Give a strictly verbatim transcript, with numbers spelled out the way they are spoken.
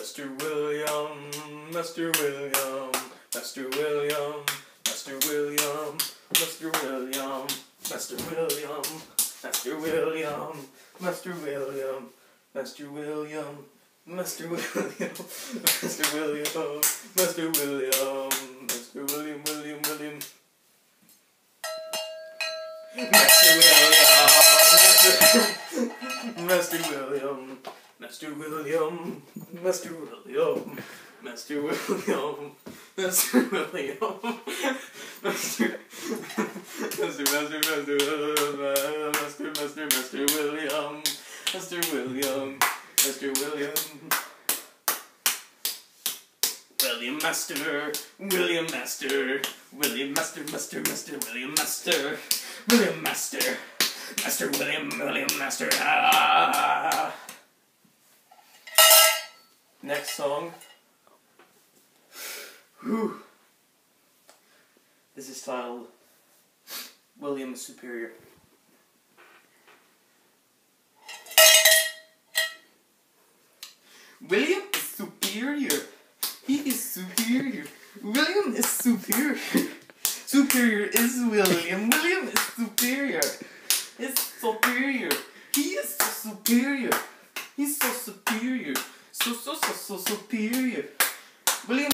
Master William, Master William, Master William, Master William, Master William, Master William, Master William, Master William, Master William, Master William, Master William, Master William, Master William, William, William. Master William, Master William, Master William, Master William, Master William, Master William, Master, Master, Master, Master William, Master, Master, Master William, Master William, Master William, William Master, William Master, William Master, Master, Master, William Master, William Master, Master William, William Master. Ah. Next song. Whew. This is titled William is Superior. William is superior. He is superior. William is superior. Superior is William. William is superior. Is superior. He is so superior. He's so superior. So, so, so, so superior. William